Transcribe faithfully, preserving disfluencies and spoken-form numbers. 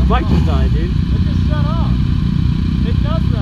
bike just died, dude. It just shut off. It does